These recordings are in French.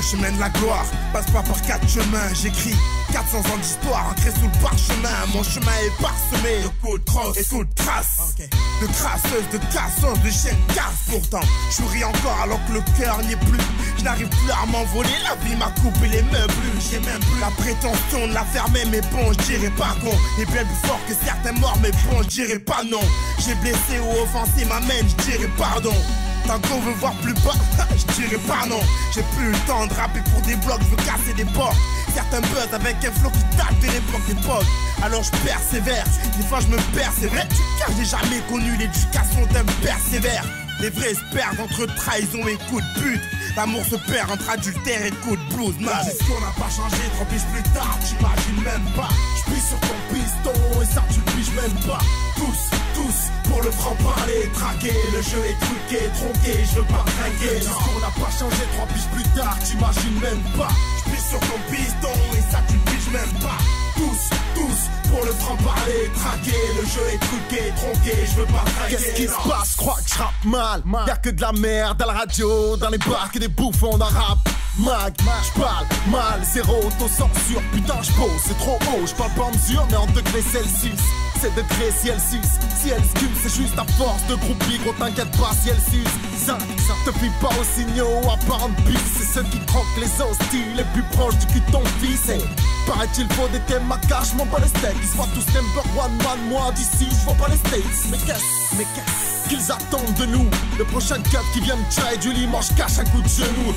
chemin de la gloire passe pas par 4 chemins. J'écris 400 ans d'histoire ancrée sous le parchemin. Mon chemin est parsemé de coups de crosse et coups de traces, de crasseuses, de casseuses, de chiens de casse. Pourtant, je souris encore alors que le cœur n'y est plus. Je n'arrive plus à m'envoler, la vie m'a coupé les meubles. J'ai même plus la prétention de la fermer, mais bon, je dirais pas con. Et bien plus fort que certains morts, mais bon, je dirais pas non. J'ai blessé ou offensé ma main, je dirais pardon. Tant qu'on veut voir plus bas, je dirais pas non. J'ai plus le temps de rapper pour des blocs, je veux casser des portes. Certains buzzent avec un flow qui date de l'époque des potes. Alors je persévère, des fois je me perds, c'est vrai. Car j'ai jamais connu l'éducation d'un persévère. Les vrais se perdent entre trahison et coups de pute. L'amour se perd entre adultère et coups de blues. Est-ce qu'on n'a pas changé 3 piges plus tard? T'imagines même pas. J'pisse sur ton piston et ça tu le piges même pas. Tous, pour le franc-parler, traqué. Le jeu est truqué, tronqué, je veux pas trinquer. Est-ce qu'on n'a pas changé 3 piges plus tard? T'imagines même pas. J'pisse sur ton piston et ça tu le piges même pas. Tous, pour le franc-parler, traqué. Le jeu est truqué, tronqué, je veux pas trinquer. Qu'est-ce qui se passe? J'crois que j'rappe mal. Y'a que de la merde à la radio, dans les bars que des bouffons d'un rap. J'parle mal, zéro autocensure. Putain j'pose, c'est trop haut, j'parle pas en mesure mais en degrés Celsius. C'est degrés si elle suce, si elle scuse, c'est juste à force de groupie, gros t'inquiète pas si elle suce. Ça te fie pas aux signaux à part en piste. C'est ceux qui croquent les hostiles les plus proches du cul de ton fils. Et paraît-il faut des thèmes à cash, m'en bats les steaks. Ils se voient tous number one man, moi d'ici j'vois pas les States. Mais qu'est-ce qu'ils attendent de nous? Le prochain cut qui vient de Tchai du lit, moi j'cache un coup de genou.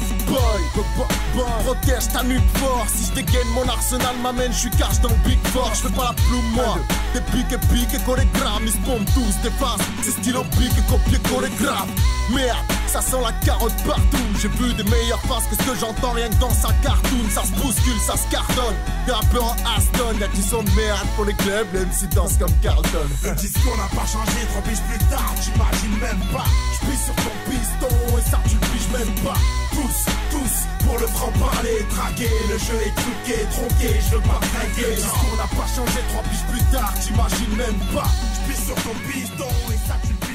Boy, protège ta nuque fort. Si je dégaine mon arsenal m'amène, j'suis cash dans le big fort. J'fais pas la plume moi. Des piques et chorégraphes, ils se pompent tous des faces. C'est stylo pique et copier chorégraphe. Merde, ça sent la carotte partout. J'ai vu des meilleures faces que ce que j'entends rien que dans sa cartoon. Ça se bouscule, ça se cartonne. Des rappeurs en Aston, y'a qui sont de merde pour les clubs, les MC dansent comme Carlton. Le discours n'a pas changé 3 piges plus tard, t'imagines même pas. J'pisse sur ton piston et ça tu le piges même pas. Tous, pour le franc-parler, traqué. Le jeu est truqué, tronqué, je veux pas trinquer. Le discours n'a pas changé 3 piges plus tard, t'imagines même pas. J'pisse sur ton piston et ça tu le